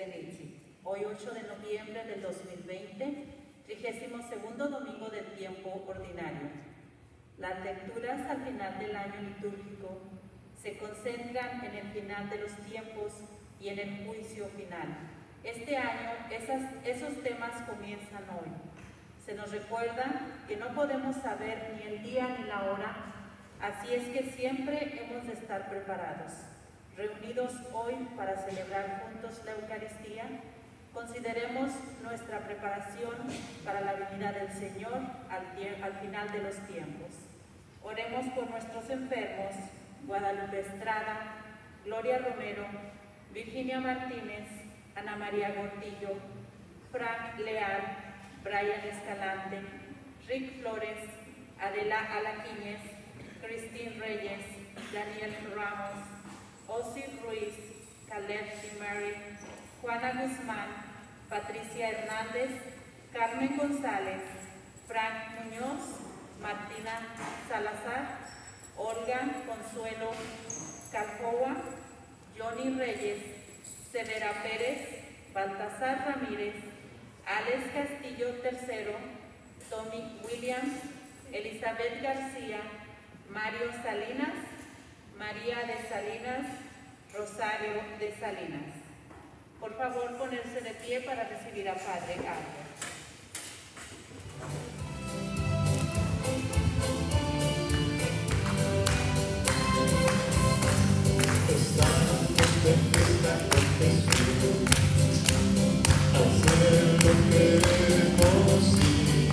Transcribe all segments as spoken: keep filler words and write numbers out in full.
Ritchie. Hoy ocho de noviembre del dos mil veinte, trigésimo segundo domingo del tiempo ordinario. Las lecturas al final del año litúrgico se concentran en el final de los tiempos y en el juicio final. Este año esas, esos temas comienzan hoy. Se nos recuerda que no podemos saber ni el día ni la hora, así es que siempre hemos de estar preparados. Reunidos hoy para celebrar juntos la Eucaristía, consideremos nuestra preparación para la venida del Señor al, al final de los tiempos. Oremos por nuestros enfermos, Guadalupe Estrada, Gloria Romero, Virginia Martínez, Ana María Gordillo, Frank Leal, Brian Escalante, Rick Flores, Adela Alaquíñez, Cristín Reyes, Daniel Ramos, Ossi Ruiz, Caleb Mary, Juana Guzmán, Patricia Hernández, Carmen González, Frank Muñoz, Martina Salazar, Olga Consuelo Caljoa, Johnny Reyes, Severa Pérez, Baltasar Ramírez, Alex Castillo tercero, Tommy Williams, Elizabeth García, Mario Salinas, María de Salinas, Rosario de Salinas. Por favor, ponerse de pie para recibir a Padre Álvaro. Hacer lo que queremos ir.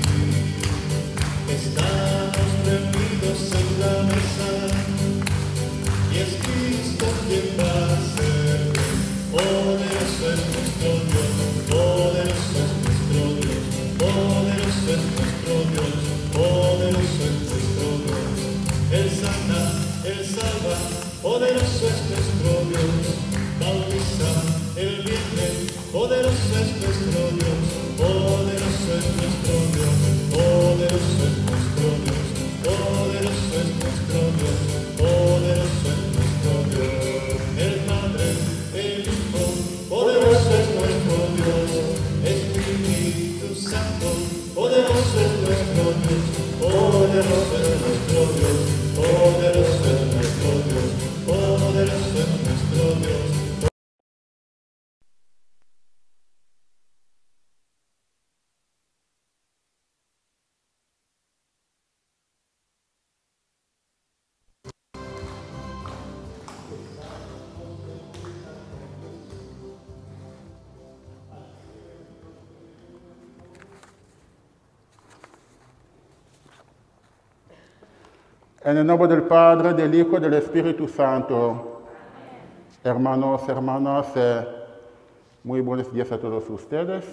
Estamos reunidos en la mesa y es Cristo quien va a ser. Poderoso es nuestro Dios, poderoso es nuestro Dios, poderoso es nuestro Dios, poderoso es nuestro Dios. Él sana, Él salva, poderoso es nuestro Dios. Bautiza, Él viene, poderoso es nuestro Dios, poderoso es nuestro Dios, poderoso es nuestro Dios, poderoso es nuestro Dios, poderoso es nuestro Dios. El Padre, el Hijo, poderoso es nuestro Dios, Espíritu Santo, poderoso es nuestro Dios, poderoso es nuestro Dios, poderoso es nuestro Dios, poderoso es nuestro Dios. En el nombre del Padre, del Hijo y del Espíritu Santo. Hermanos, hermanas, eh, muy buenos días a todos ustedes.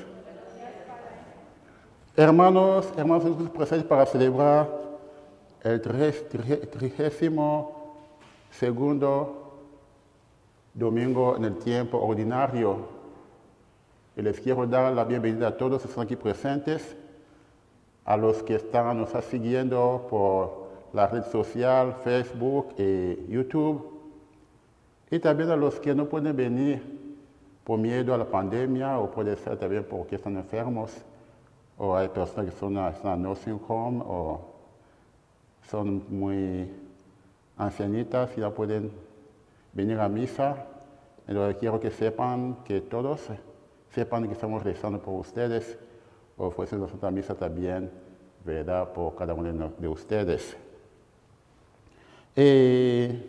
Hermanos, hermanos, estamos presentes para celebrar el trigésimo segundo domingo en el tiempo ordinario. Y les quiero dar la bienvenida a todos los que están aquí presentes, a los que están, nos están siguiendo por la red social, Facebook y YouTube, y también a los que no pueden venir por miedo a la pandemia, o puede ser también porque están enfermos, o hay personas que son, están en nursing home, o son muy ancianitas y no pueden venir a misa. Entonces quiero que sepan, que todos sepan que estamos rezando por ustedes, ofreciendo nuestra misa también, ¿verdad?, por cada uno de ustedes. Eh,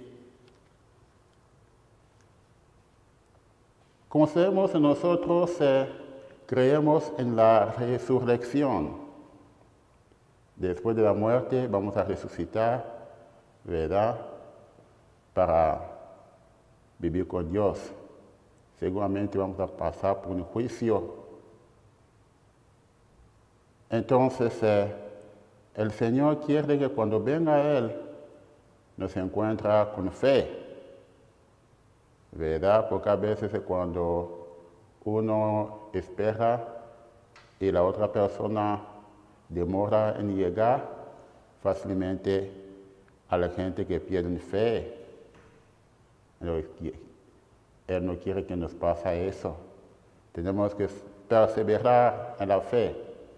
como sabemos, nosotros eh, creemos en la resurrección. Después de la muerte vamos a resucitar, ¿verdad?, para vivir con Dios. Seguramente vamos a pasar por un juicio. Entonces, eh, el Señor quiere que cuando venga a Él, nos encuentra con fe, ¿verdad? Porque a veces cuando uno espera y la otra persona demora en llegar, fácilmente a la gente que pierde fe. Él no quiere que nos pase eso. Tenemos que perseverar en la fe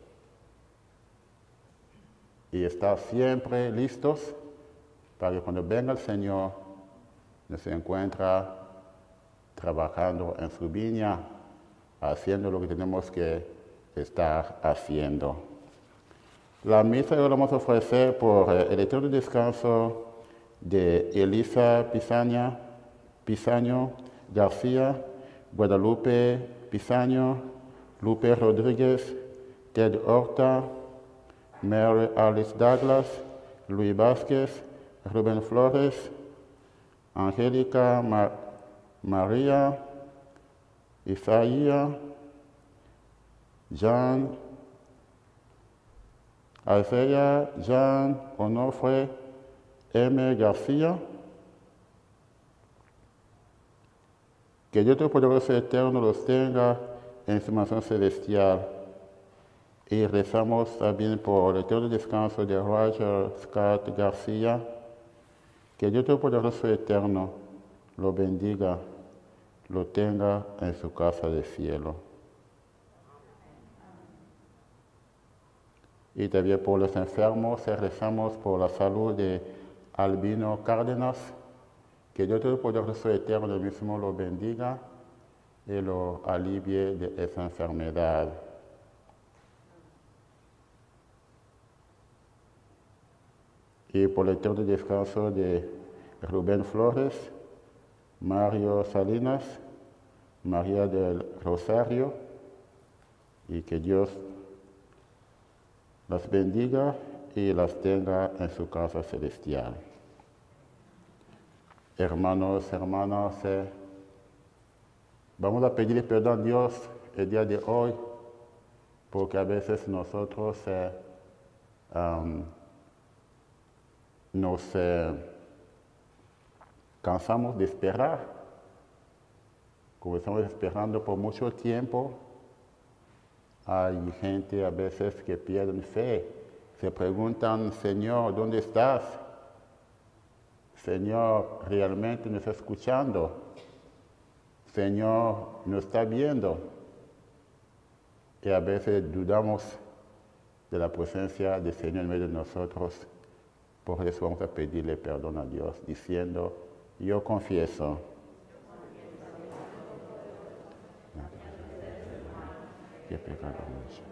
y estar siempre listos para que cuando venga el Señor nos encuentra trabajando en su viña, haciendo lo que tenemos que estar haciendo. La misa hoy la vamos a ofrecer por el eterno descanso de Elisa Pisaña, Pisaño García, Guadalupe Pisaño, Lupe Rodríguez, Ted Horta, Mary Alice Douglas, Luis Vázquez, Rubén Flores, Angélica Mar María, Isaías, Jean, Isaiah, Jean, Onofre, M. García. Que Dios Todopoderoso Eterno los tenga en su mansión celestial. Y rezamos también por el eterno descanso de Roger Scott García. Que Dios Todopoderoso Eterno lo bendiga, lo tenga en su casa de cielo. Y también por los enfermos, rezamos por la salud de Albino Cárdenas. Que Dios Todopoderoso Eterno mismo lo bendiga y lo alivie de esa enfermedad. Y por el eterno descanso de Rubén Flores, Mario Salinas, María del Rosario, y que Dios las bendiga y las tenga en su casa celestial. Hermanos, hermanas, eh, vamos a pedirle perdón a Dios el día de hoy, porque a veces nosotros eh, um, nos eh, cansamos de esperar, como estamos esperando por mucho tiempo. Hay gente a veces que pierde fe, se preguntan, Señor, ¿dónde estás? Señor, ¿realmente nos está escuchando? Señor, ¿nos está viendo? Y a veces dudamos de la presencia del Señor en medio de nosotros. Por eso vamos a pedirle perdón a Dios, diciendo, yo confieso. Que he pecado mucho.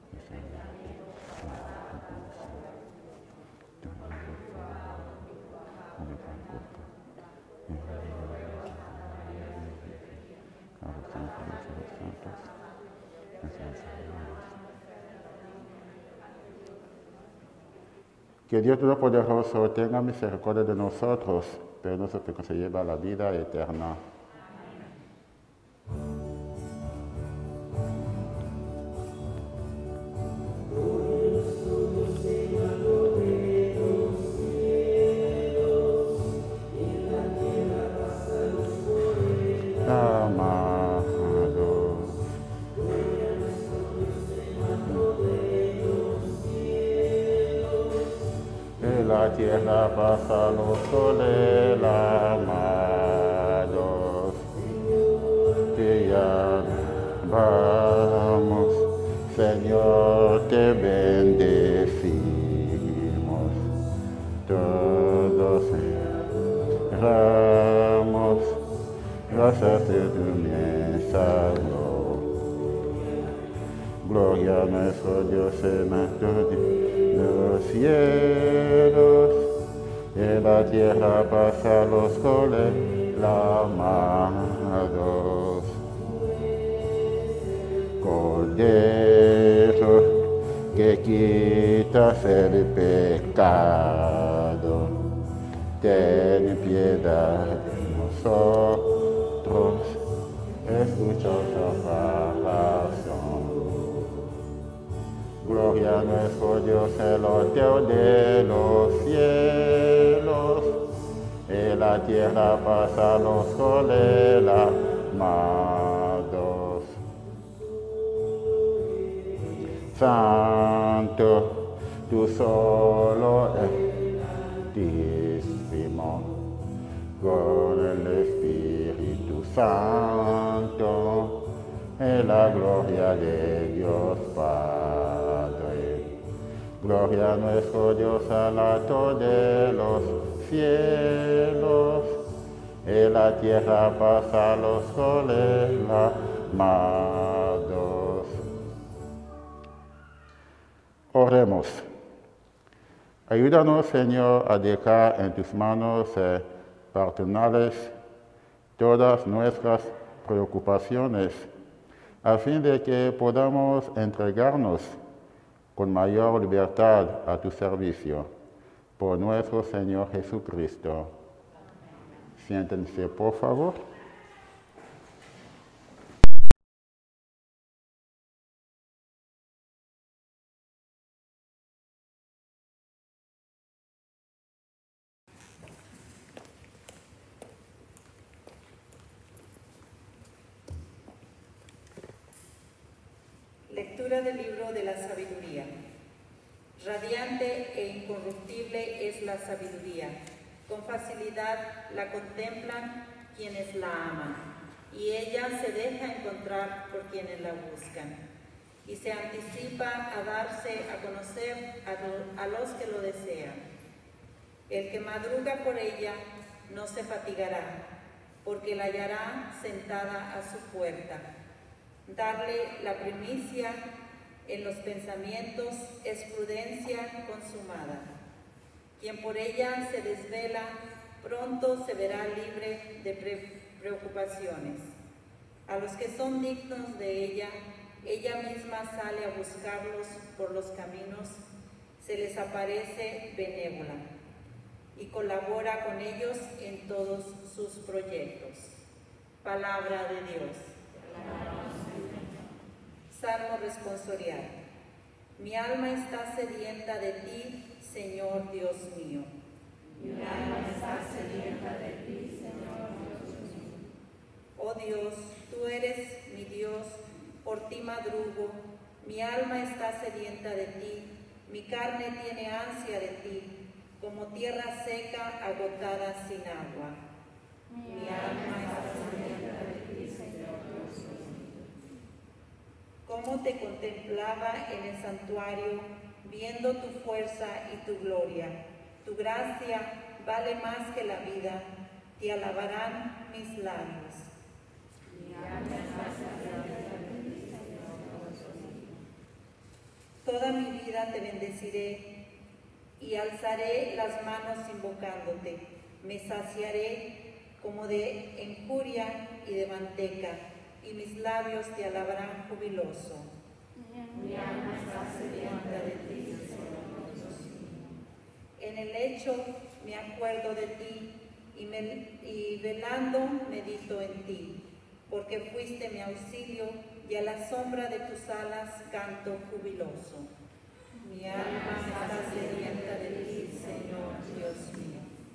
Que Dios Todopoderoso tenga misericordia de nosotros, pero no se que se lleva a la vida eterna. La tierra pasa los soles amados, te llamamos, Señor, te bendecimos, todos cerramos, gracias de tu mensaje. Gloria a nuestro Dios en los cielos, en la tierra pasa los soles amados. Cordero que quitas el pecado, ten piedad de nosotros, escucha nuestra oración. Gloria a nuestro Dios, el Dios de los cielos, en la tierra pasa los soles amados. Santo, tú solo eres Altísimo, con el Espíritu Santo, en la gloria de Dios Padre. Gloria a nuestro Dios al alto de los cielos, en la tierra paz a los soles amados. Oremos. Ayúdanos, Señor, a dejar en tus manos eh, paternales todas nuestras preocupaciones, a fin de que podamos entregarnos con mayor libertad a tu servicio. Por nuestro Señor Jesucristo. Siéntense, por favor. Lectura del libro de la sabiduría. Radiante e incorruptible es la sabiduría. Con facilidad la contemplan quienes la aman, y ella se deja encontrar por quienes la buscan, y se anticipa a darse a conocer a, lo, a los que lo desean. El que madruga por ella no se fatigará, porque la hallará sentada a su puerta. Darle la primicia en los pensamientos es prudencia consumada. Quien por ella se desvela, pronto se verá libre de pre preocupaciones. A los que son dignos de ella, ella misma sale a buscarlos por los caminos, se les aparece benévola y colabora con ellos en todos sus proyectos. Palabra de Dios. Salmo responsorial. Mi alma está sedienta de ti, Señor Dios mío. Mi alma está sedienta de ti, Señor Dios mío. Oh Dios, tú eres mi Dios, por ti madrugo. Mi alma está sedienta de ti, mi carne tiene ansia de ti, como tierra seca agotada sin agua. Mi alma está sedienta de ti, Señor Dios mío. Cómo te contemplaba en el santuario, viendo tu fuerza y tu gloria. Tu gracia vale más que la vida, te alabarán mis labios. Mi alma está sedienta de ti, Señor Dios mío. Toda mi vida te bendeciré y alzaré las manos invocándote. Me saciaré como de enjuria y de manteca, y mis labios te alabarán jubiloso. Mi alma está sedienta de ti, Señor Dios mío. En el lecho me acuerdo de ti, y, me, y velando medito en ti, porque fuiste mi auxilio, y a la sombra de tus alas canto jubiloso. Mi alma está sedienta de ti, Señor Dios mío.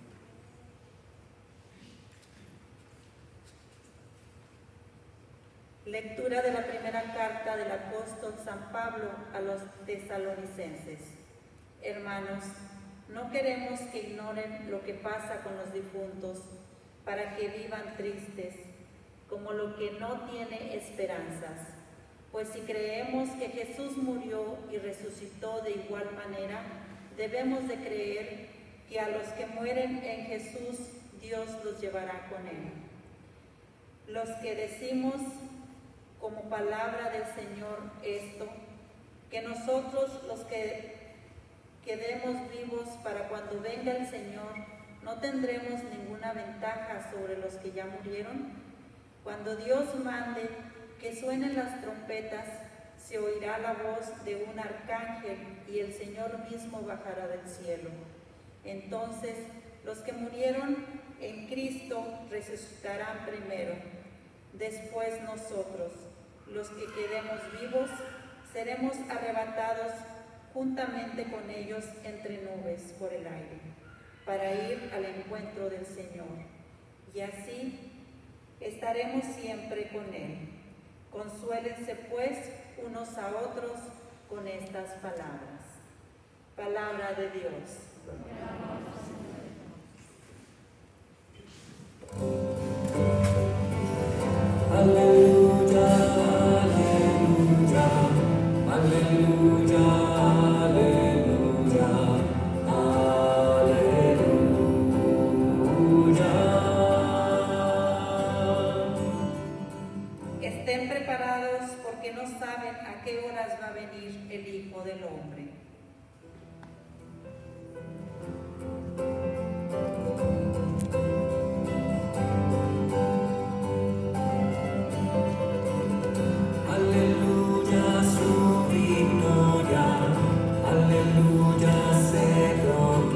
Lectura de la primera carta del apóstol San Pablo a los tesalonicenses. Hermanos, no queremos que ignoren lo que pasa con los difuntos, para que vivan tristes, como lo que no tiene esperanzas. Pues si creemos que Jesús murió y resucitó de igual manera, debemos de creer que a los que mueren en Jesús, Dios los llevará con él. Los que decimos como palabra del Señor esto, que nosotros los que quedemos vivos para cuando venga el Señor, no tendremos ninguna ventaja sobre los que ya murieron. Cuando Dios mande que suenen las trompetas, se oirá la voz de un arcángel y el Señor mismo bajará del cielo. Entonces, los que murieron en Cristo resucitarán primero. Después nosotros, los que quedemos vivos, seremos arrebatados juntamente con ellos entre nubes por el aire, para ir al encuentro del Señor. Y así estaremos siempre con Él. Consuélense pues unos a otros con estas palabras. Palabra de Dios. Aleluya. Estén preparados porque no saben a qué horas va a venir el Hijo del Hombre. Aleluya, su victoria, aleluya, se proclama.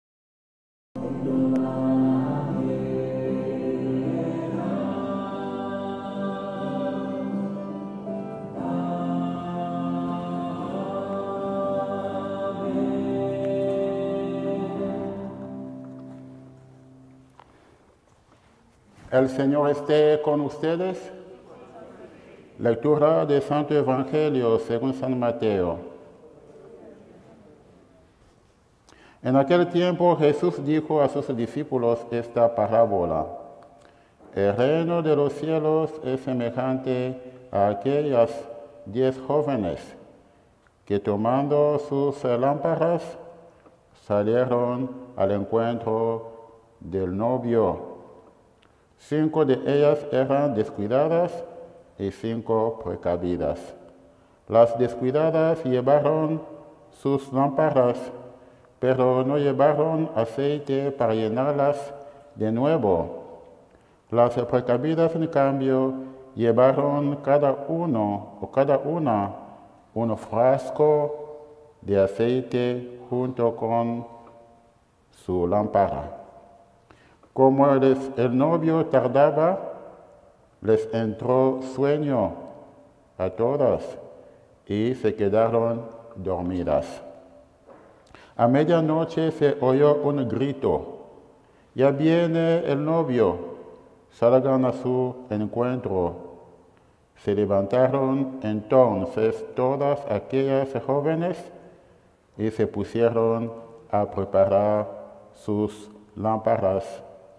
El Señor esté con ustedes. Lectura del Santo Evangelio según San Mateo. En aquel tiempo Jesús dijo a sus discípulos esta parábola. El reino de los cielos es semejante a aquellas diez jóvenes que tomando sus lámparas salieron al encuentro del novio. Cinco de ellas eran descuidadas y cinco precavidas. Las descuidadas llevaron sus lámparas, pero no llevaron aceite para llenarlas de nuevo. Las precavidas, en cambio, llevaron cada uno o cada una un frasco de aceite junto con su lámpara. Como el, el novio tardaba, les entró sueño a todas y se quedaron dormidas. A medianoche se oyó un grito: «Ya viene el novio, salgan a su encuentro». Se levantaron entonces todas aquellas jóvenes y se pusieron a preparar sus lámparas.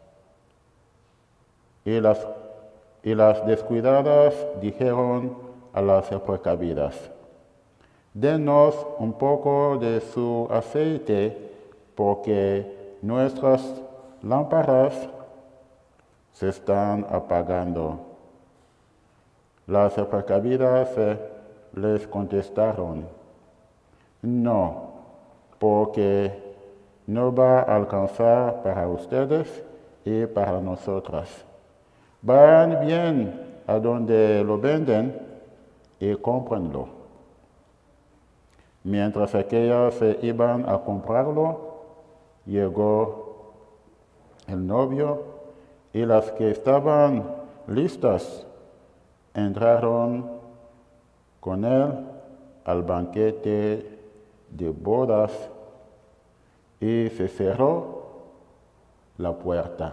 Y las, y las descuidadas dijeron a las precavidas: «Denos un poco de su aceite, porque nuestras lámparas se están apagando». Las precavidas les contestaron: «No, porque no va a alcanzar para ustedes y para nosotras. Vayan bien a donde lo venden y cómprenlo». Mientras aquellas iban a comprarlo, llegó el novio y las que estaban listas entraron con él al banquete de bodas y se cerró la puerta.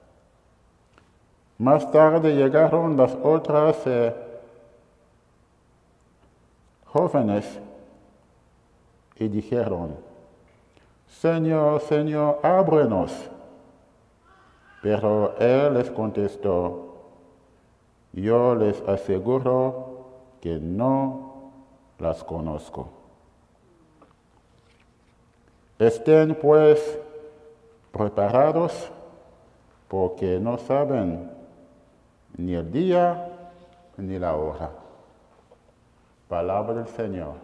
Más tarde llegaron las otras eh, jóvenes y dijeron: «Señor, Señor, ábrenos». Pero él les contestó: «Yo les aseguro que no las conozco. Estén pues preparados, porque no saben ni el día ni la hora». Palabra del Señor.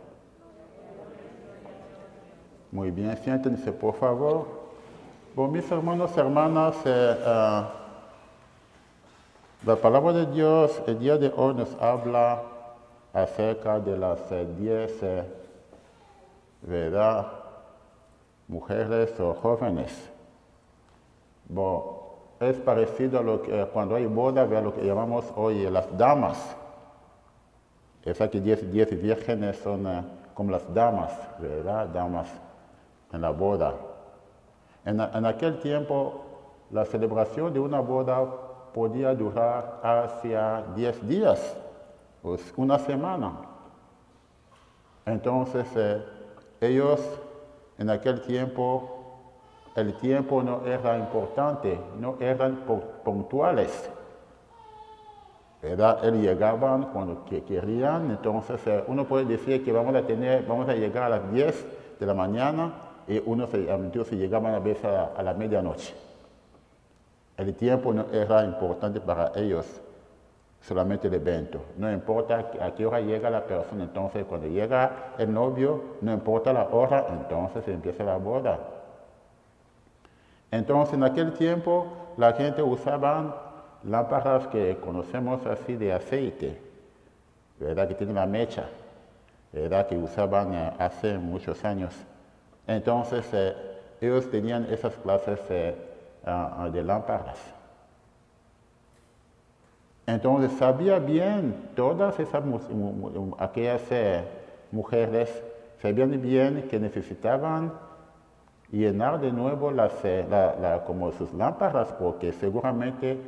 Muy bien, siéntense por favor. Bueno, mis hermanos y hermanas, eh, uh, la palabra de Dios el día de hoy nos habla acerca de las eh, diez, eh, ¿verdad?, mujeres o jóvenes. Bueno, es parecido a lo que cuando hay boda, ¿verdad?, lo que llamamos hoy las damas. Es que diez, diez vírgenes son eh, como las damas, ¿verdad?, damas en la boda. En, en aquel tiempo, la celebración de una boda podía durar hacia diez días, pues una semana. Entonces, eh, ellos en aquel tiempo, el tiempo no era importante, no eran puntuales. ¿Verdad? Ellos llegaban cuando querían, entonces eh, uno puede decir que vamos a, tener, vamos a llegar a las diez de la mañana y uno se, entonces llegaban a veces a, a la medianoche. El tiempo no era importante para ellos. solamente el evento. No importa a qué hora llega la persona, entonces cuando llega el novio, no importa la hora, entonces empieza la boda. Entonces en aquel tiempo la gente usaba lámparas que conocemos así de aceite, ¿verdad? Que tienen la mecha, ¿verdad? Que usaban eh, hace muchos años. Entonces eh, ellos tenían esas clases eh, uh, de lámparas. Entonces sabía bien, todas esas aquellas eh, mujeres sabían bien que necesitaban llenar de nuevo las, eh, la, la, como sus lámparas, porque seguramente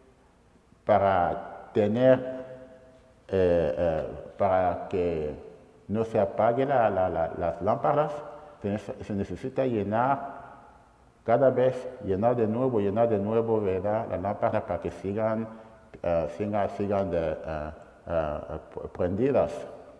para tener, eh, eh, para que no se apague la, la, la, las lámparas, se, se necesita llenar cada vez, llenar de nuevo, llenar de nuevo, ¿verdad? La lámpara para que sigan Uh, sigan, sigan de, uh, uh, prendidas.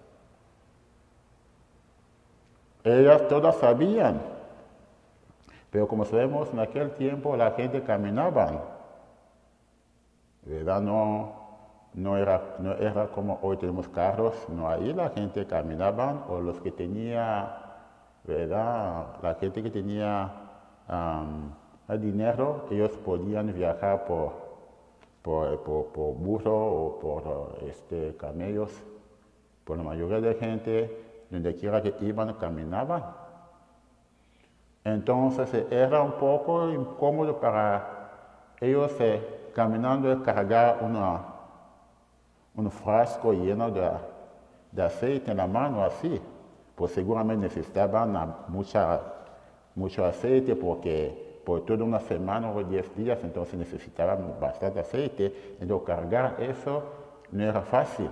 Ellas todas sabían, pero como sabemos, en aquel tiempo la gente caminaba, ¿verdad? No, no, era, no era como hoy tenemos carros, no, ahí la gente caminaba, o los que tenía, ¿verdad? La gente que tenía um, el dinero, ellos podían viajar por Por, por, por burro o por este, camellos, por la mayoría de gente, donde quiera que iban, caminaban. Entonces era un poco incómodo para ellos eh, caminando y cargar una, un frasco lleno de, de aceite en la mano así, pues seguramente necesitaban mucha, mucho aceite porque por toda una semana o diez días, entonces necesitaban bastante aceite. Entonces cargar eso no era fácil.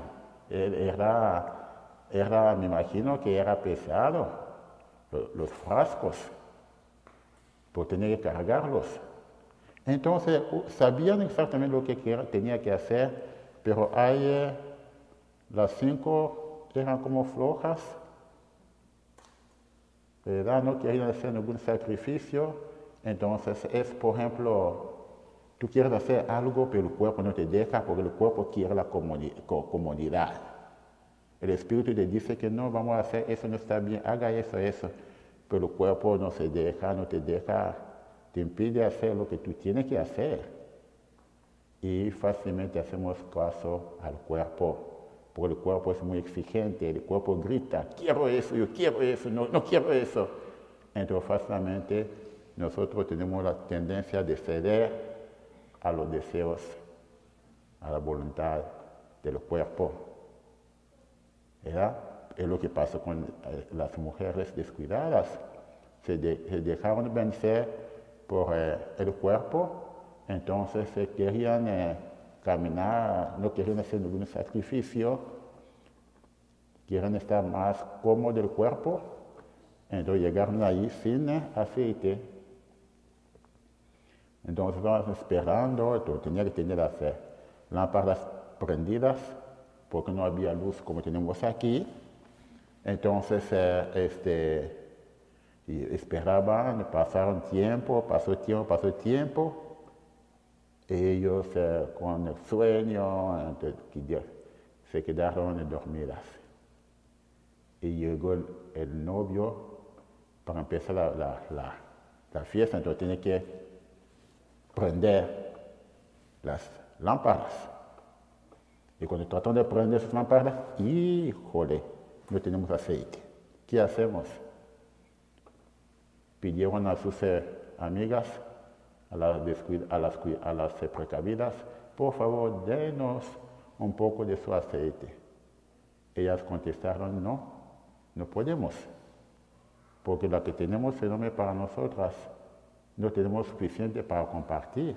Era, era, me imagino que era pesado, los frascos, por tener que cargarlos. Entonces sabían exactamente lo que tenía que hacer, pero hay, las cinco eran como flojas, ¿verdad? No querían hacer ningún sacrificio. Entonces es, por ejemplo, tú quieres hacer algo, pero el cuerpo no te deja porque el cuerpo quiere la comodidad. El espíritu te dice que no, vamos a hacer eso, no está bien, haga eso, eso. Pero el cuerpo no se deja, no te deja, te impide hacer lo que tú tienes que hacer. Y fácilmente hacemos caso al cuerpo, porque el cuerpo es muy exigente, el cuerpo grita, quiero eso, yo quiero eso, no, no quiero eso. Entonces fácilmente nosotros tenemos la tendencia de ceder a los deseos, a la voluntad del cuerpo. ¿Verdad? Es lo que pasa con las mujeres descuidadas. Se, de, se dejaron vencer por eh, el cuerpo, entonces eh, querían eh, caminar, no querían hacer ningún sacrificio, querían estar más cómodos del cuerpo, entonces llegaron ahí sin eh, aceite. Entonces estábamos esperando, entonces tenía que tener las eh, lámparas prendidas, porque no había luz como tenemos aquí. Entonces eh, este, y esperaban, pasaron tiempo, pasó tiempo, pasó tiempo. Ellos eh, con el sueño entonces, se quedaron dormidas. Y llegó el, el novio para empezar la, la, la, la fiesta, entonces tiene que prender las lámparas. Y cuando tratan de prender esas lámparas, híjole, no tenemos aceite. ¿Qué hacemos? Pidieron a sus eh, amigas, a las, a las, a las eh, precavidas, por favor, denos un poco de su aceite. Ellas contestaron, no, no podemos, porque la que tenemos es enorme para nosotras. No tenemos suficiente para compartir.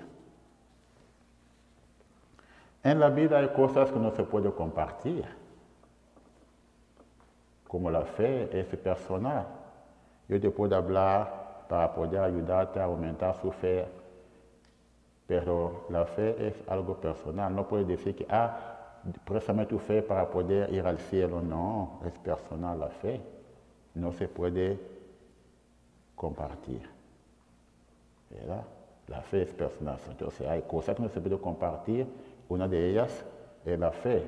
En la vida hay cosas que no se pueden compartir, como la fe es personal. Yo te puedo hablar para poder ayudarte a aumentar su fe, pero la fe es algo personal. No puedes decir que, ah, préstame tu fe para poder ir al cielo. No, es personal la fe. No se puede compartir. ¿Verdad? La fe es personal. Entonces hay cosas que no se pueden compartir. Una de ellas es la fe.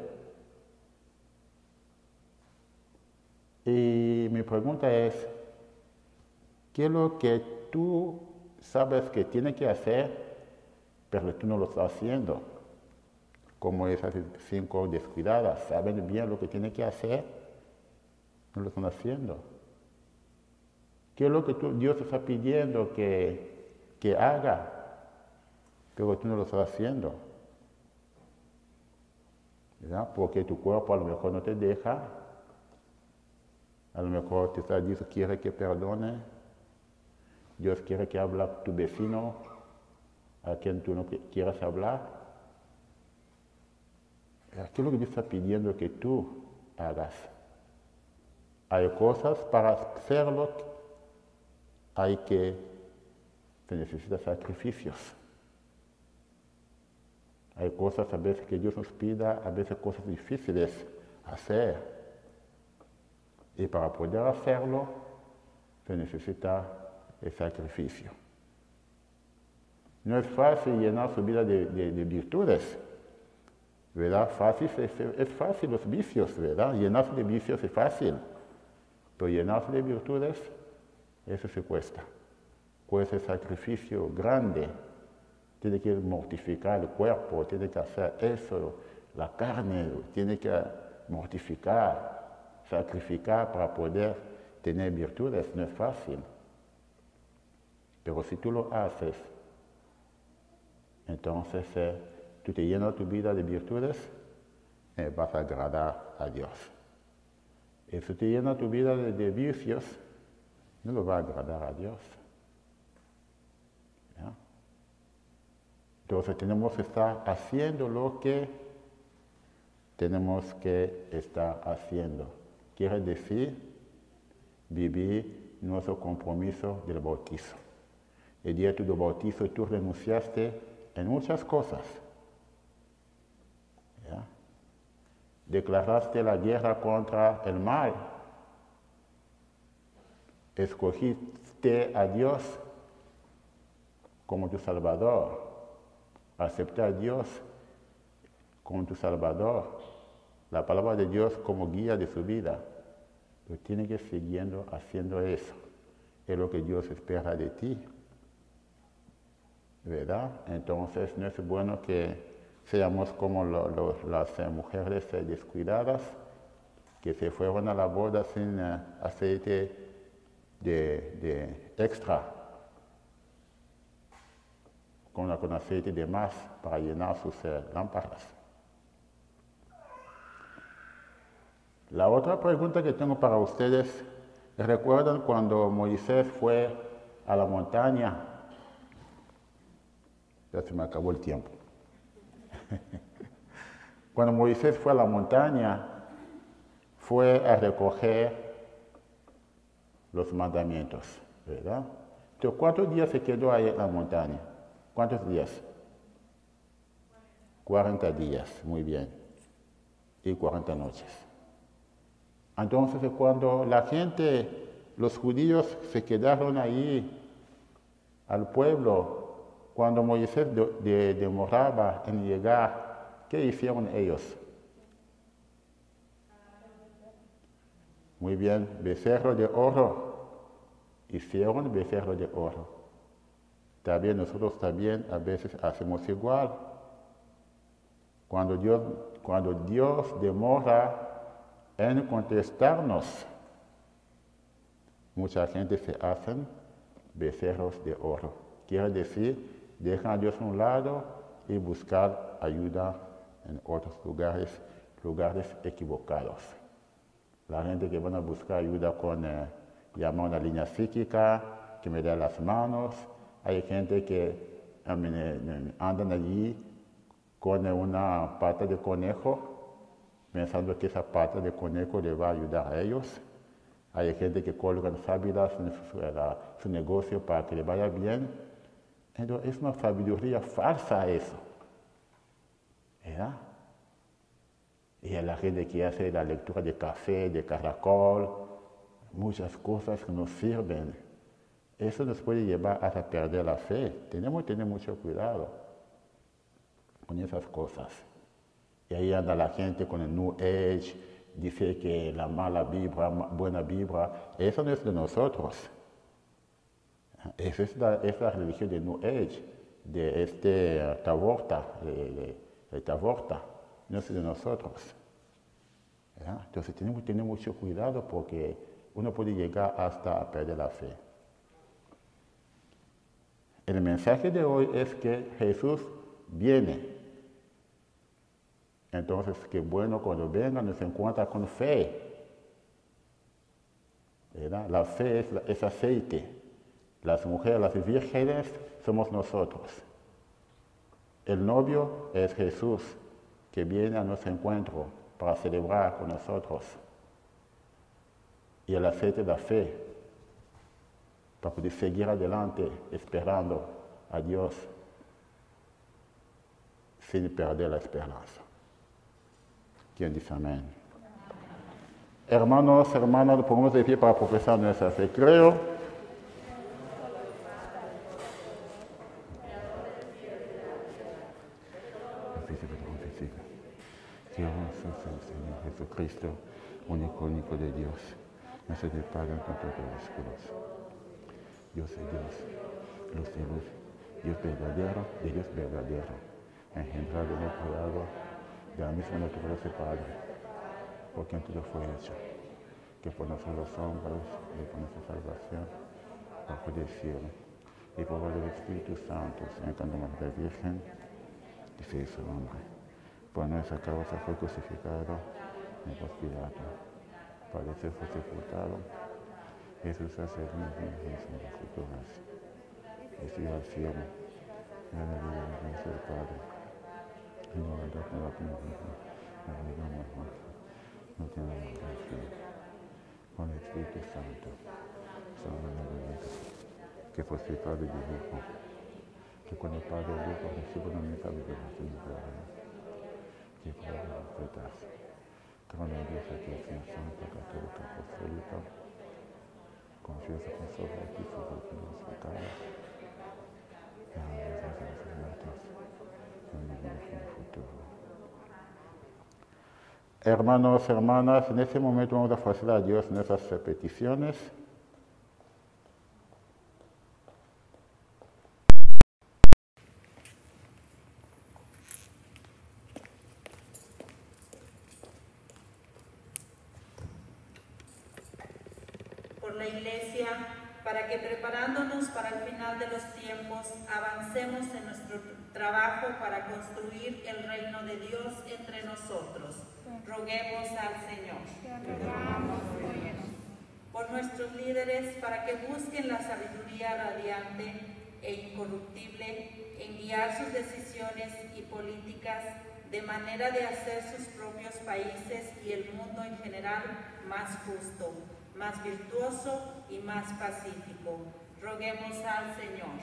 Y mi pregunta es, ¿qué es lo que tú sabes que tienes que hacer, pero tú no lo estás haciendo? Como esas cinco descuidadas, saben bien lo que tienen que hacer, no lo están haciendo. ¿Qué es lo que tú, Dios te está pidiendo que, que haga, pero tú no lo estás haciendo? ¿Verdad? Porque tu cuerpo a lo mejor no te deja, a lo mejor te está diciendo, quiere que perdone, Dios quiere que hable a tu vecino, a quien tú no quieras hablar. ¿Qué es lo que Dios está pidiendo que tú hagas? Hay cosas para hacerlo, hay que, se necesitan sacrificios. Hay cosas a veces que Dios nos pida, a veces cosas difíciles hacer. Y para poder hacerlo, se necesita el sacrificio. No es fácil llenar su vida de, de, de virtudes, ¿verdad? Fácil, es, es fácil los vicios, ¿verdad? Llenarse de vicios es fácil, pero llenarse de virtudes, eso se cuesta. Cuesta el sacrificio grande. Tiene que mortificar el cuerpo, tiene que hacer eso, la carne, tiene que mortificar, sacrificar para poder tener virtudes, no es fácil. Pero si tú lo haces, entonces eh, tú te llenas tu vida de virtudes y vas a agradar a Dios. Y si te llenas tu vida de, de vicios, no lo va a agradar a Dios. ¿Ya? Entonces tenemos que estar haciendo lo que tenemos que estar haciendo. Quiere decir vivir nuestro compromiso del bautizo. El día de tu bautizo tú renunciaste en muchas cosas. ¿Ya? Declaraste la guerra contra el mal. Escogiste a Dios como tu Salvador. Acepté a Dios como tu Salvador. La palabra de Dios como guía de su vida. Pero tiene que seguir siguiendo haciendo eso. Es lo que Dios espera de ti. ¿Verdad? Entonces no es bueno que seamos como lo, lo, las eh, mujeres eh, descuidadas que se fueron a la boda sin eh, aceite de, de extra, con, con aceite de más para llenar sus eh, lámparas. La otra pregunta que tengo para ustedes, ¿recuerdan cuando Moisés fue a la montaña? Ya se me acabó el tiempo. Cuando Moisés fue a la montaña, fue a recoger los mandamientos, ¿verdad? Entonces, ¿cuántos días se quedó ahí en la montaña? ¿Cuántos días? cuarenta días, muy bien. Y cuarenta noches. Entonces, cuando la gente, los judíos se quedaron ahí al pueblo, cuando Moisés de, de, demoraba en llegar, ¿qué hicieron ellos? Muy bien, becerro de oro. Hicieron becerro de oro. También nosotros también a veces hacemos igual. Cuando Dios, cuando Dios demora en contestarnos, mucha gente se hacen becerros de oro. Quiere decir, dejan a Dios a un lado y buscar ayuda en otros lugares, lugares equivocados. La gente que van a buscar ayuda con, eh, llama a una línea psíquica, que me da las manos. Hay gente que eh, andan allí con una pata de conejo, pensando que esa pata de conejo le va a ayudar a ellos. Hay gente que colga sábilas en su, la, su negocio para que le vaya bien. Entonces es una sabiduría falsa eso. ¿Verdad? Y hay la gente que hace la lectura de café, de caracol, muchas cosas que nos sirven. Eso nos puede llevar a perder la fe. Tenemos que tener mucho cuidado con esas cosas. Y ahí anda la gente con el New Age, dice que la mala vibra, buena vibra, eso no es de nosotros. Esa es la, es la religión de New Age, de este uh, Tavorta, de, de, de Tavorta, no es de nosotros. ¿Ya? Entonces tenemos que tener mucho cuidado porque uno puede llegar hasta a perder la fe. El mensaje de hoy es que Jesús viene. Entonces, qué bueno cuando venga nos encuentra con fe. ¿Verdad? La fe es, es aceite. Las mujeres, las vírgenes, somos nosotros. El novio es Jesús, que viene a nuestro encuentro para celebrar con nosotros. Y el aceite de la fe, para poder seguir adelante esperando a Dios sin perder la esperanza. ¿Quién dice amén? Hermanos, hermanas, nos ponemos de pie para profesar nuestra fe. Creo Dios es el Señor Jesucristo, único, único de Dios. No se le pagan con todos los escudos. Dios es Dios, luz de luz, Dios verdadero, de Dios verdadero, engendrado en el creado, de la misma naturaleza Padre, por quien todo fue hecho, que por nosotros los hombres y por nuestra salvación, bajo del cielo, y por el Espíritu Santo, entrando en la Virgen, y se hizo hombre. Por nuestra causa fue crucificado en el Pilato, padeció, fue sepultado, Jesús hace el mismo en las escrituras, y subió al cielo, y a la vida de Dios del Padre, y no la verdad no la tiene mismo, no la digamos más, no tiene la gracia, con el Espíritu Santo, sobre la vida, que fue sepultado del Hijo, que cuando el Padre el Hijo recibe una misa de revelación de Padre, que pueda respetarse. Creo en Dios, aquí es una santa, católica, apostólica, confieso con su bautizo de los pecados, y a la vida de los muertos, y en el vida futuro. Hermanos, hermanas, en este momento vamos a ofrecer a Dios nuestras peticiones. La Iglesia, para que preparándonos para el final de los tiempos, avancemos en nuestro trabajo para construir el reino de Dios entre nosotros. Roguemos al Señor. Por nuestros líderes, para que busquen la sabiduría radiante e incorruptible en guiar sus decisiones y políticas de manera de hacer sus propios países y el mundo en general más justo, más virtuoso y más pacífico. Roguemos al Señor.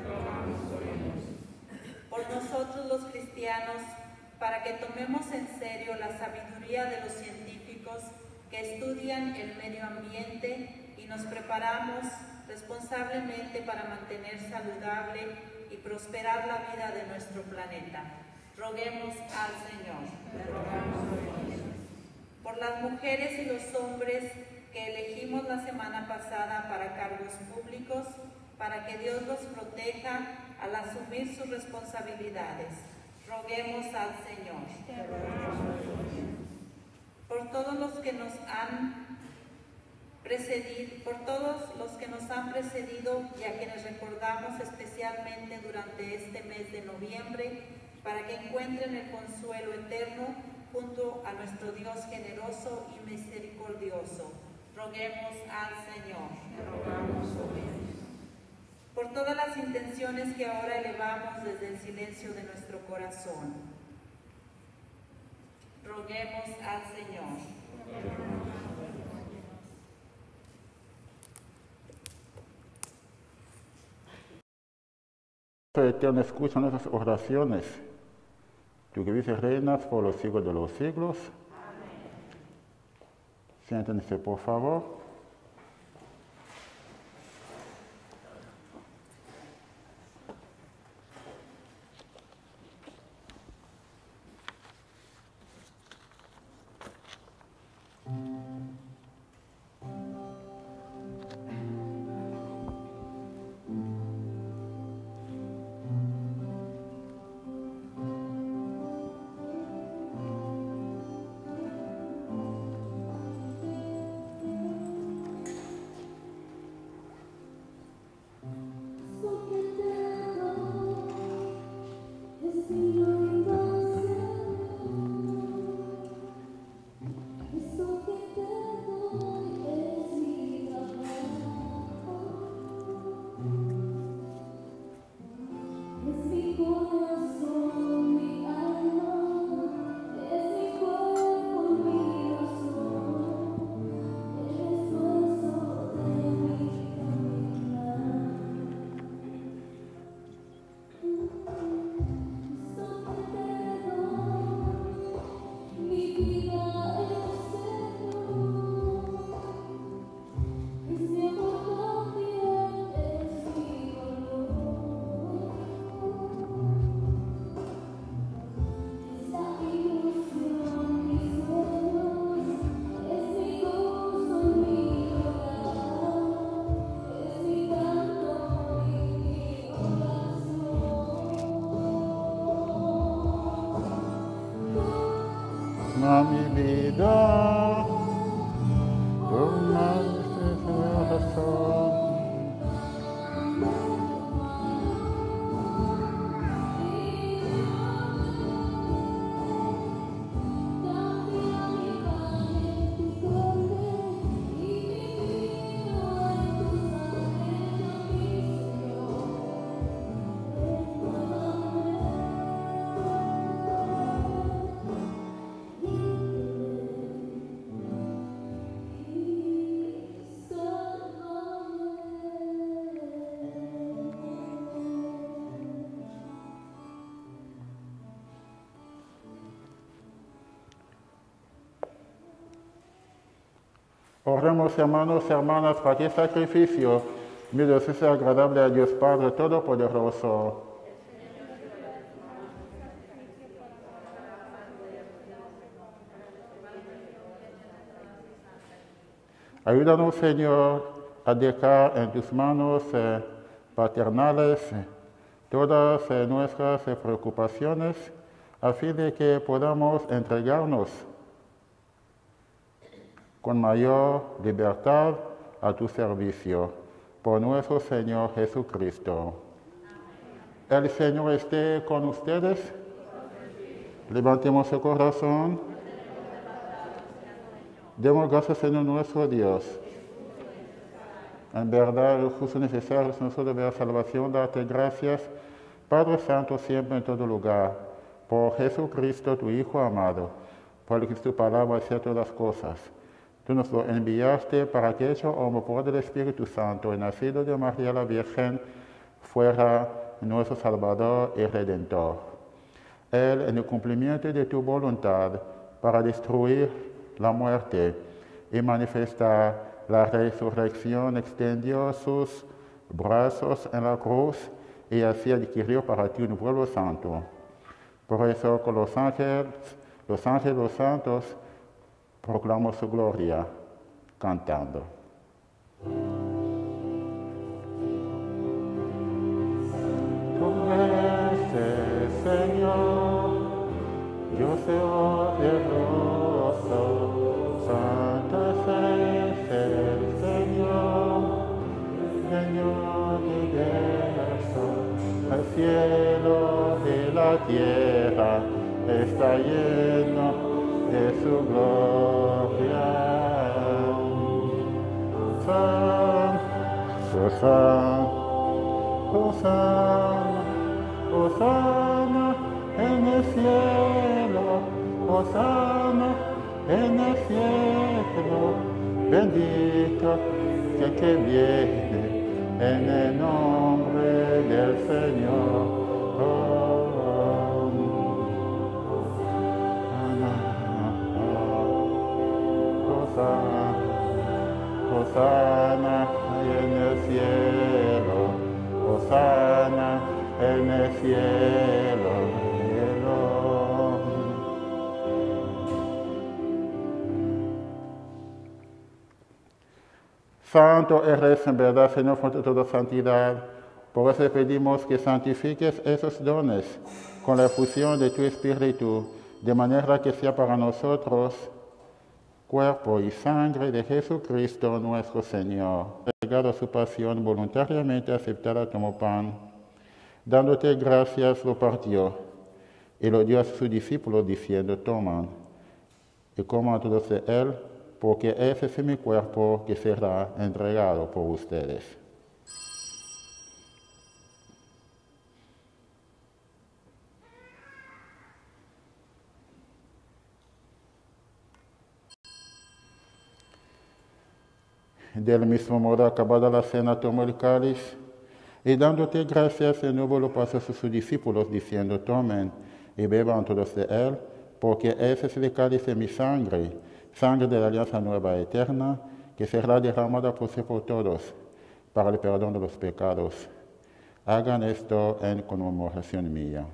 Por nosotros los cristianos, para que tomemos en serio la sabiduría de los científicos que estudian el medio ambiente y nos preparamos responsablemente para mantener saludable y prosperar la vida de nuestro planeta. Roguemos al Señor. Por las mujeres y los hombres que elegimos la semana pasada para cargos públicos, para que Dios los proteja al asumir sus responsabilidades. Roguemos al Señor. Por todos los que nos han precedido, por todos los que nos han precedido y a quienes recordamos especialmente durante este mes de noviembre, para que encuentren el consuelo eterno junto a nuestro Dios generoso y misericordioso. Roguemos al Señor. Por todas las intenciones que ahora elevamos desde el silencio de nuestro corazón. Roguemos al Señor. Eterno, escucha nuestras oraciones. Tú que vives reinas por los siglos de los siglos. Siéntense, por favor. Oremos, hermanos y hermanas, para que el sacrificio mío sea agradable a Dios Padre Todopoderoso. Ayúdanos, Señor, a dejar en tus manos eh, paternales eh, todas eh, nuestras eh, preocupaciones, a fin de que podamos entregarnos con mayor libertad a tu servicio, por nuestro Señor Jesucristo. El Señor esté con ustedes. Levantemos el corazón. Demos gracias, Señor nuestro Dios. En verdad, el justo necesario es nuestro deber de salvación, darte gracias, Padre Santo, siempre en todo lugar, por Jesucristo, tu Hijo amado, por el que tu palabra hacía todas las cosas. Tú nos lo enviaste para que, hecho hombre por el Espíritu Santo y nacido de María la Virgen, fuera nuestro Salvador y Redentor. Él, en el cumplimiento de tu voluntad, para destruir la muerte y manifestar la resurrección, extendió sus brazos en la cruz y así adquirió para ti un pueblo santo. Por eso con los ángeles, los ángeles los santos, proclamamos su gloria cantando. Tú eres, Señor, Dios poderoso, santo es el Señor, Señor universo, el cielo y la tierra está lleno de su gloria. Santo, santo, santo, Hosana en el cielo, Hosana en el cielo, bendito que, que viene en el nombre del Señor. Oh, Hosana, Hosana en el cielo, Hosana en el cielo, cielo. Santo eres en verdad, Señor, fuente de toda santidad. Por eso pedimos que santifiques esos dones con la efusión de tu Espíritu, de manera que sea para nosotros cuerpo y sangre de Jesucristo nuestro Señor. Entregado a su pasión, voluntariamente aceptada como pan. Dándote gracias, lo partió y lo dio a sus discípulos diciendo, toman y coman todos de él, porque ese es mi cuerpo que será entregado por ustedes. Del mismo modo, acabada la cena, tomó el cáliz y dándote gracias, de nuevo lo pasó a sus discípulos, diciendo, tomen y beban todos de él, porque ese es el cáliz de mi sangre, sangre de la alianza nueva eterna, que será derramada por sí por todos, para el perdón de los pecados. Hagan esto en conmemoración mía.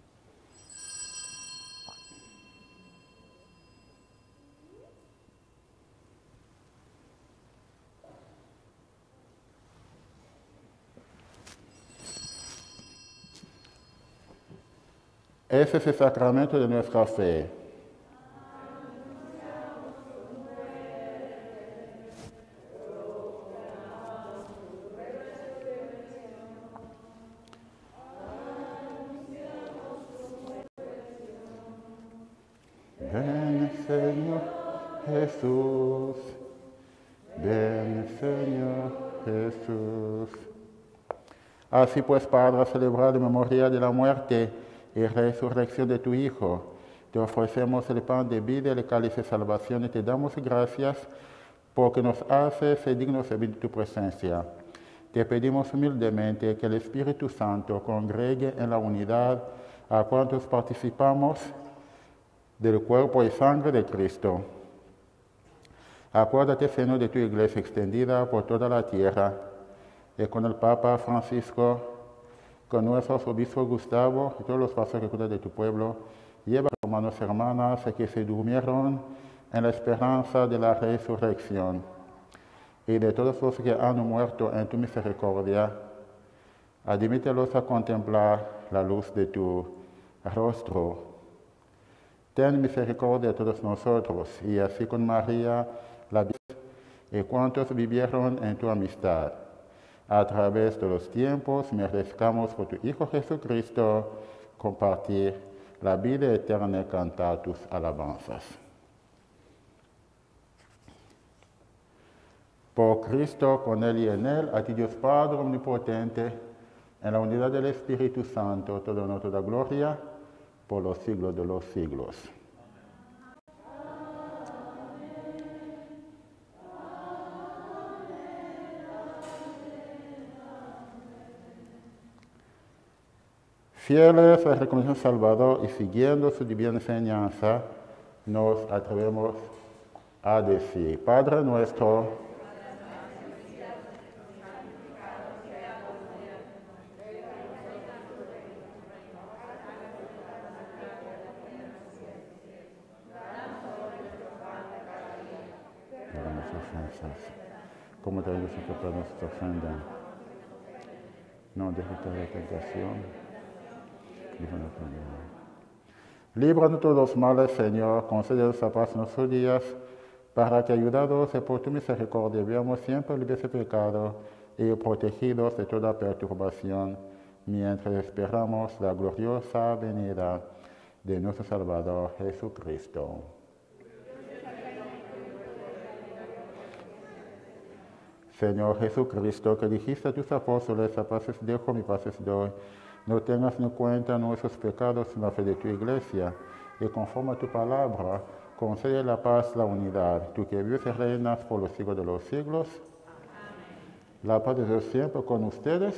Ese es el sacramento de nuestra fe. Ven, Señor Jesús. Ven, Señor Jesús. Así pues, Padre, a celebrar la memoria de la muerte y resurrección de tu Hijo, te ofrecemos el pan de vida y el cáliz de salvación y te damos gracias porque nos haces dignos de vivir tu presencia. Te pedimos humildemente que el Espíritu Santo congregue en la unidad a cuantos participamos del cuerpo y sangre de Cristo. Acuérdate, Señor, de tu iglesia extendida por toda la tierra, y con el Papa Francisco, con nuestro obispo Gustavo y todos los pastores que cuidan de tu pueblo, lleva a hermanos y hermanas que se durmieron en la esperanza de la resurrección. Y de todos los que han muerto en tu misericordia, admítelos a contemplar la luz de tu rostro. Ten misericordia de todos nosotros, y así con María, la Virgen, y cuantos vivieron en tu amistad. A través de los tiempos, merezcamos por tu Hijo Jesucristo compartir la vida eterna y cantar tus alabanzas. Por Cristo, con Él y en Él, a ti Dios Padre Omnipotente, en la unidad del Espíritu Santo, toda honor, toda gloria, por los siglos de los siglos. Fieles a reconocer al Salvador y siguiendo su divina enseñanza, nos atrevemos a decir: Padre nuestro, como también nosotros que nos ofendan. No dejes caer la tentación. Líbranos de todos los males, Señor, concédenos la paz en nuestros días, para que, ayudados por tu misericordia, vivamos siempre libres de pecado y protegidos de toda perturbación, mientras esperamos la gloriosa venida de nuestro Salvador Jesucristo. Señor Jesucristo, que dijiste a tus apóstoles: a paz os dejo, mi paz os doy, no tengas en cuenta nuestros pecados en la fe de tu iglesia, y conforme a tu palabra, concede la paz, la unidad, tú que vives y reinas por los siglos de los siglos. Amén. La paz de Dios siempre con ustedes.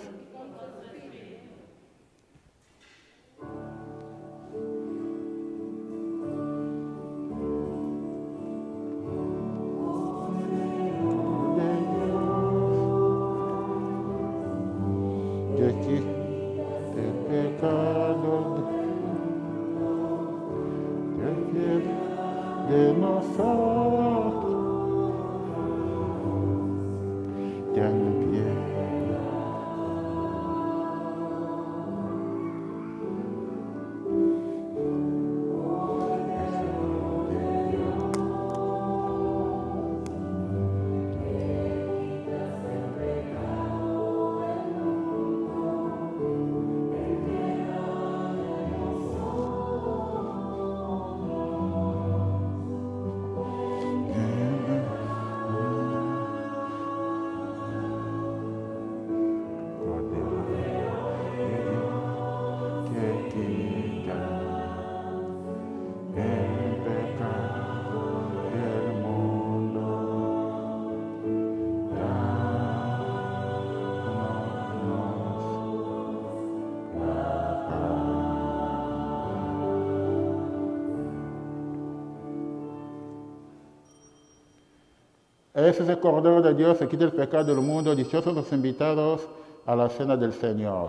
Ese es el Cordero de Dios que quita el pecado del mundo. Dichosos los invitados a la cena del Señor.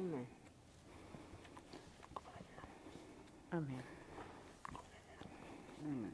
Amen. Amen. Amen.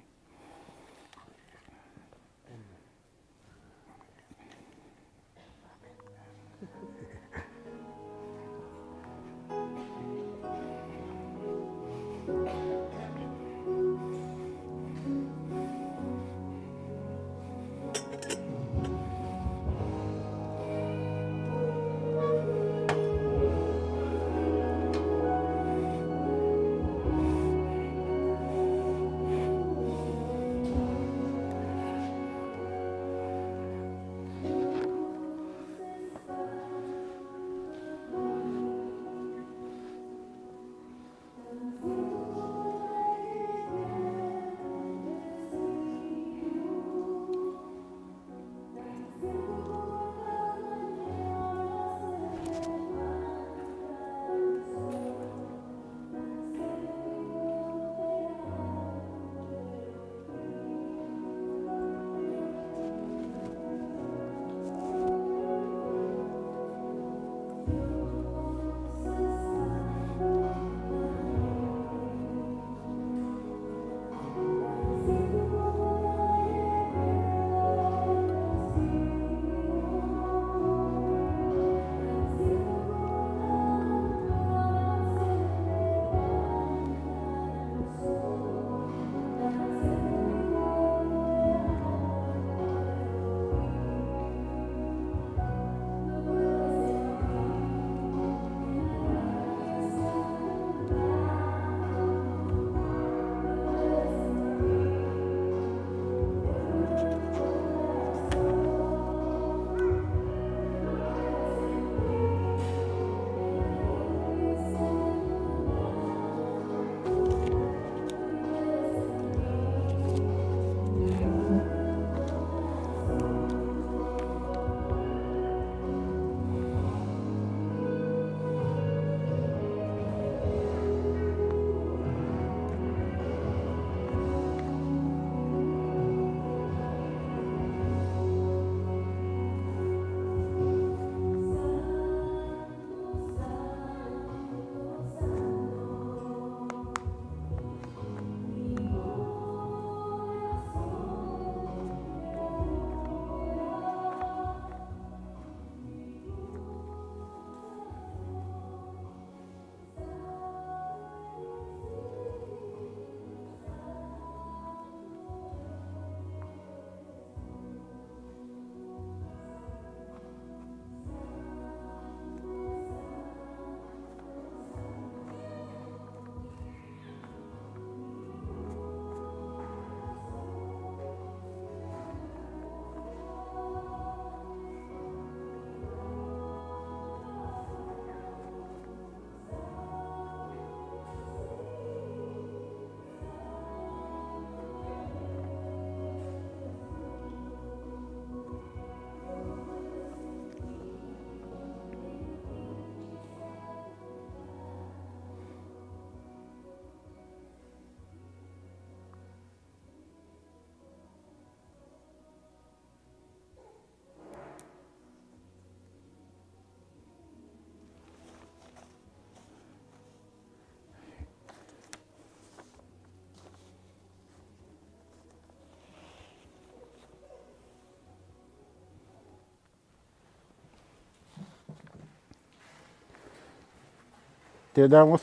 Te damos,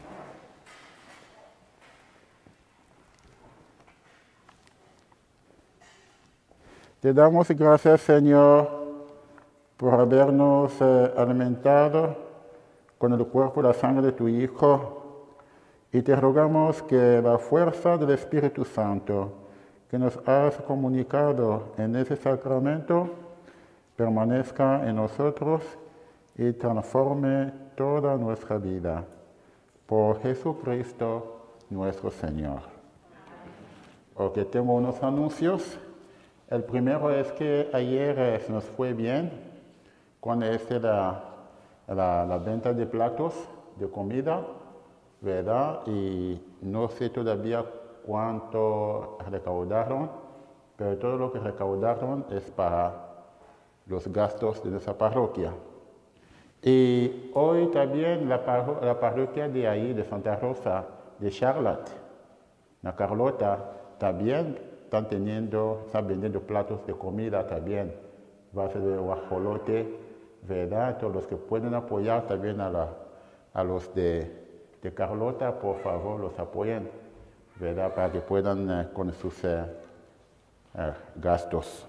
te damos gracias, Señor, por habernos eh, alimentado con el cuerpo y la sangre de tu Hijo, y te rogamos que la fuerza del Espíritu Santo que nos has comunicado en ese sacramento permanezca en nosotros y transforme toda nuestra vida. Por Jesucristo nuestro Señor. Ok, tengo unos anuncios. El primero es que ayer eh, nos fue bien con este, la, la, la venta de platos de comida, ¿verdad? Y no sé todavía cuánto recaudaron, pero todo lo que recaudaron es para los gastos de nuestra parroquia. Y hoy también la, parro la parroquia de ahí, de Santa Rosa, de Charlotte, la Carlota, también están teniendo, están vendiendo platos de comida también, base de guajolote, ¿verdad? Todos los que pueden apoyar también a, la, a los de, de Carlota, por favor, los apoyen, ¿verdad? Para que puedan eh, con sus eh, eh, gastos.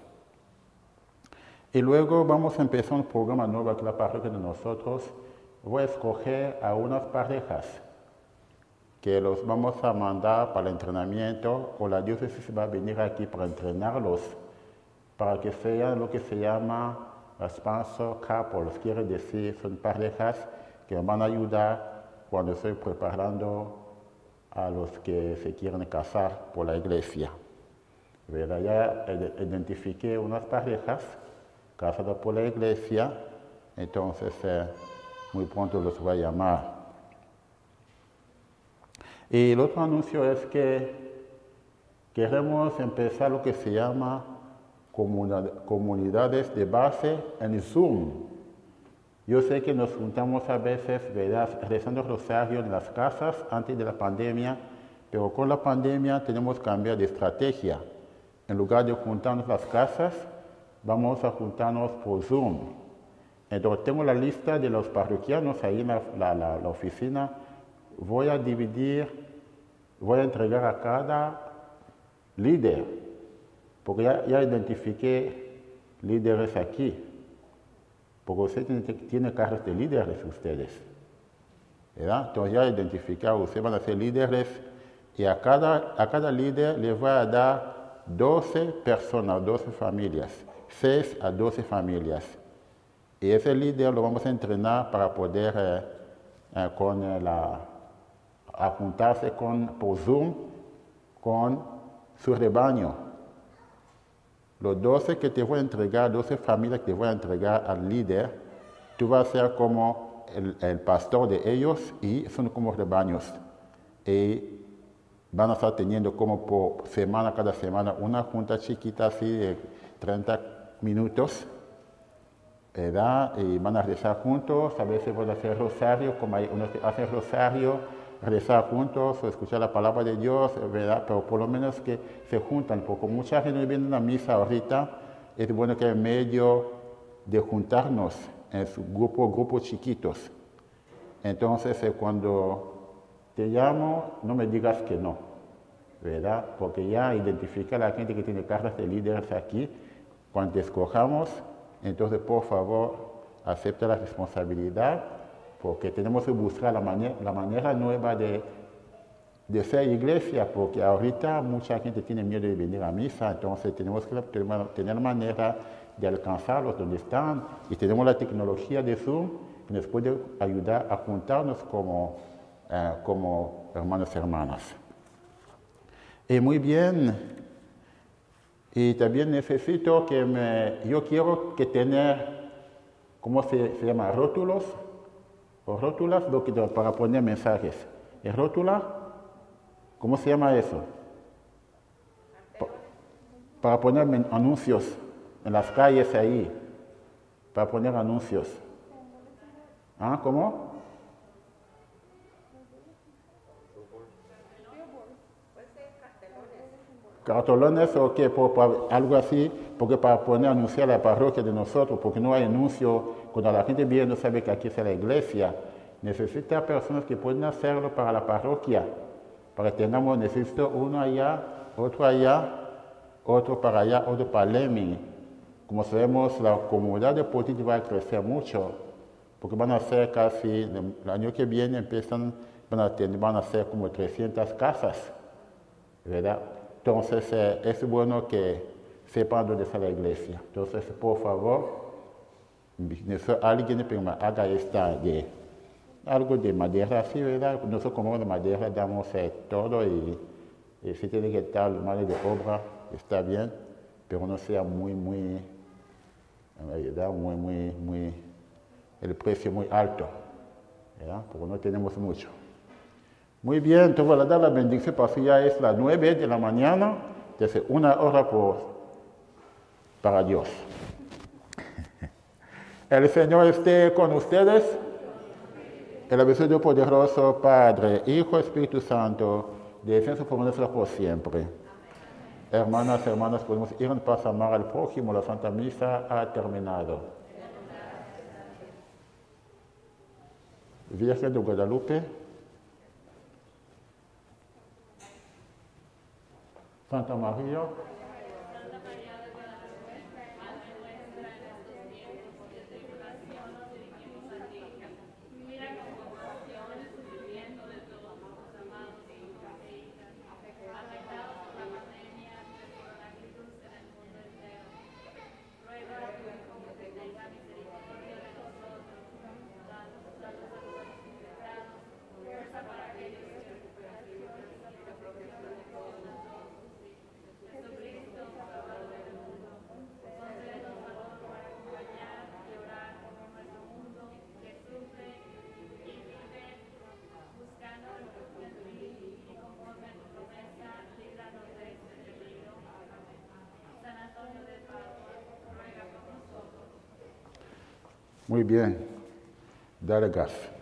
Y luego vamos a empezar un programa nuevo aquí en la parroquia de nosotros. Voy a escoger a unas parejas que los vamos a mandar para el entrenamiento, o la diócesis va a venir aquí para entrenarlos, para que sean lo que se llama sponsor couples, quiere decir, son parejas que me van a ayudar cuando estoy preparando a los que se quieren casar por la iglesia. ¿Verdad? Ya identifiqué unas parejas casadas por la iglesia, entonces eh, muy pronto los voy a llamar. Y el otro anuncio es que queremos empezar lo que se llama comunidades de base en Zoom. Yo sé que nos juntamos a veces, ¿verdad?, rezando rosario en las casas antes de la pandemia, pero con la pandemia tenemos que cambiar de estrategia. En lugar de juntarnos en las casas, vamos a juntarnos por Zoom. Entonces tengo la lista de los parroquianos ahí en la, la, la, la oficina. Voy a dividir, voy a entregar a cada líder, porque ya, ya identifiqué líderes aquí, porque usted tiene, tiene cargos de líderes ustedes, ¿verdad? Entonces ya identificar, ustedes van a ser líderes y a cada, a cada líder le voy a dar doce personas, doce familias, seis a doce familias. Y ese líder lo vamos a entrenar para poder eh, eh, con eh, la, a juntarse con, por Zoom con su rebaño. Los doce que te voy a entregar, doce familias que te voy a entregar al líder, tú vas a ser como el, el pastor de ellos y son como rebaños. Y van a estar teniendo como por semana, cada semana, una junta chiquita así de treinta minutos, ¿verdad? Y van a rezar juntos, a veces van a hacer rosario, como hay unos que hacen rosario, rezar juntos o escuchar la palabra de Dios, ¿verdad? Pero por lo menos que se juntan, porque mucha gente viene a una misa ahorita, es bueno que en medio de juntarnos en su grupo, grupos chiquitos. Entonces, eh, cuando te llamo, no me digas que no, ¿verdad? Porque ya identifica a la gente que tiene cargas de líderes aquí. Cuando te escojamos, entonces por favor acepta la responsabilidad, porque tenemos que buscar la manera, la manera nueva de, de ser iglesia, porque ahorita mucha gente tiene miedo de venir a misa, entonces tenemos que tener manera de alcanzarlos donde están, y tenemos la tecnología de Zoom que nos puede ayudar a juntarnos como, eh, como hermanos y hermanas. Y muy bien. Y también necesito que me, yo quiero que tener, ¿cómo se, se llama? Rótulos, o rótulas lo que, para poner mensajes. ¿Es rótula? ¿Cómo se llama eso? Pa, para poner anuncios en las calles ahí, para poner anuncios. ¿Ah, cómo? Cartolones o qué, por, por, algo así, porque para poner a anunciar la parroquia de nosotros, porque no hay anuncio, cuando la gente viene no sabe que aquí es la iglesia, necesita personas que pueden hacerlo para la parroquia, para que tengamos, necesito uno allá, otro allá, otro para allá, otro para Lemming. Como sabemos, la comunidad de Potiti va a crecer mucho, porque van a ser casi, el año que viene empiezan, van a, tener, van a ser como trescientas casas, ¿verdad? Entonces, eh, es bueno que sepan dónde está la iglesia. Entonces, por favor, alguien que me haga esta de algo de madera, así, ¿verdad? Nosotros como de madera damos eh, todo y, y si tiene que estar mano de obra, está bien, pero no sea muy, muy, ¿verdad? Muy, muy, muy, el precio muy alto, ¿verdad? Porque no tenemos mucho. Muy bien, entonces voy a dar la bendición, porque ya es las nueve de la mañana, entonces una hora por, para Dios. El Señor esté con ustedes. El abençoado poderoso Padre, Hijo, Espíritu Santo, descienda sobre nosotros por siempre. Hermanas, hermanos, podemos ir en paz a amar al prójimo. La Santa Misa ha terminado. Virgen de Guadalupe, Santa María, muy bien, dale gas.